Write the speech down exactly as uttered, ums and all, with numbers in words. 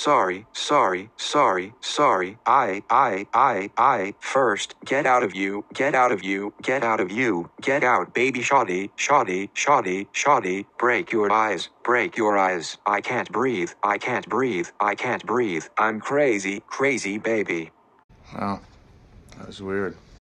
sorry, sorry, sorry, sorry. I, I, I, I, first, get out of you, get out of you, get out of you, get out, baby shoddy, shoddy, shoddy, shoddy, break your eyes, break your eyes. I can't breathe, I can't breathe, I can't breathe. I'm crazy, crazy baby. Wow, that was weird.